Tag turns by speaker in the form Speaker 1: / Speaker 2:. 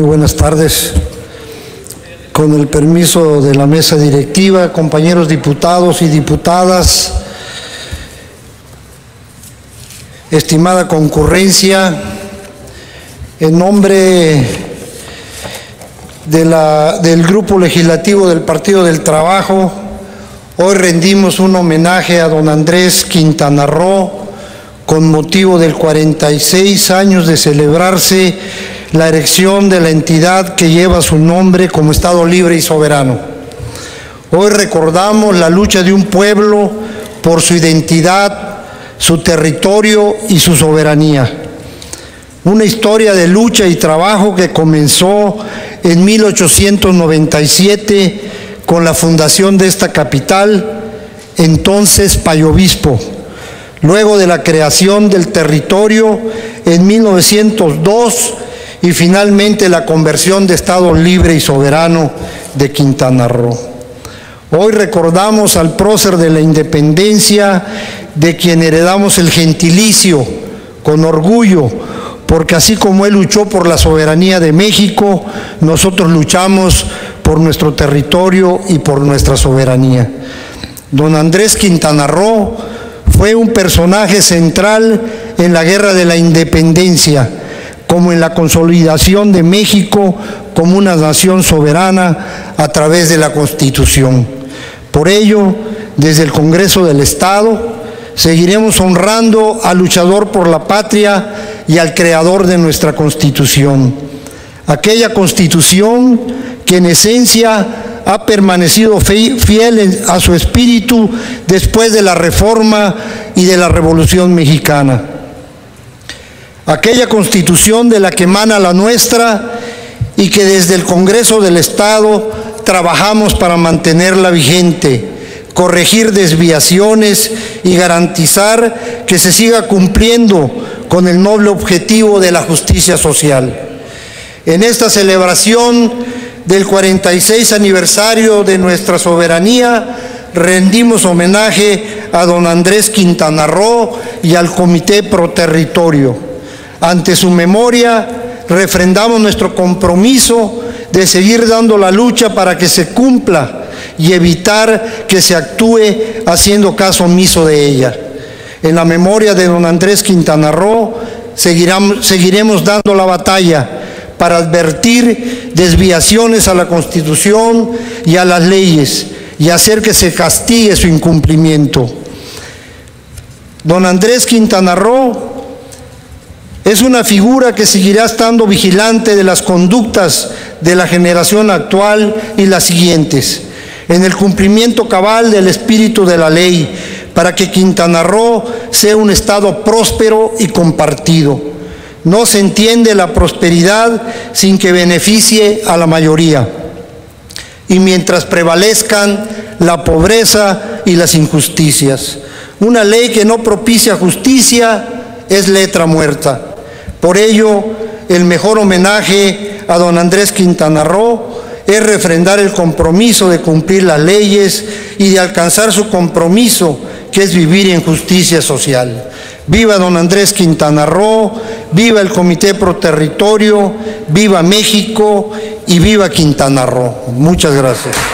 Speaker 1: buenas tardes. Con el permiso de la mesa directiva, compañeros diputados y diputadas, estimada concurrencia, en nombre del Grupo Legislativo del Partido del Trabajo, hoy rendimos un homenaje a don Andrés Quintana Roo con motivo del 46 años de celebrarse la erección de la entidad que lleva su nombre como Estado libre y soberano. Hoy recordamos la lucha de un pueblo por su identidad, su territorio y su soberanía. Una historia de lucha y trabajo que comenzó en 1897 con la fundación de esta capital, entonces Payobispo. Luego de la creación del territorio en 1902 y finalmente la conversión de Estado libre y soberano de Quintana Roo. Hoy recordamos al prócer de la independencia, de quien heredamos el gentilicio con orgullo, porque así como él luchó por la soberanía de México, nosotros luchamos por nuestro territorio y por nuestra soberanía. Don Andrés Quintana Roo fue un personaje central en la Guerra de la Independencia, como en la consolidación de México como una nación soberana a través de la Constitución. Por ello, desde el Congreso del Estado, seguiremos honrando al luchador por la patria y al creador de nuestra Constitución. Aquella Constitución que en esencia ha permanecido fiel a su espíritu después de la Reforma y de la Revolución Mexicana. Aquella Constitución de la que emana la nuestra y que desde el Congreso del Estado trabajamos para mantenerla vigente, corregir desviaciones y garantizar que se siga cumpliendo con el noble objetivo de la justicia social. En esta celebración del 46 aniversario de nuestra soberanía, rendimos homenaje a don Andrés Quintana Roo y al Comité Pro Territorio. Ante su memoria, refrendamos nuestro compromiso de seguir dando la lucha para que se cumpla y evitar que se actúe haciendo caso omiso de ella. En la memoria de don Andrés Quintana Roo, seguiremos dando la batalla para advertir desviaciones a la Constitución y a las leyes y hacer que se castigue su incumplimiento. Don Andrés Quintana Roo es una figura que seguirá estando vigilante de las conductas de la generación actual y las siguientes, en el cumplimiento cabal del espíritu de la ley, para que Quintana Roo sea un Estado próspero y compartido. No se entiende la prosperidad sin que beneficie a la mayoría, y mientras prevalezcan la pobreza y las injusticias. Una ley que no propicia justicia es letra muerta. Por ello, el mejor homenaje a don Andrés Quintana Roo es refrendar el compromiso de cumplir las leyes y de alcanzar su compromiso, que es vivir en justicia social. Viva don Andrés Quintana Roo, viva el Comité Pro Territorio, viva México y viva Quintana Roo. Muchas gracias.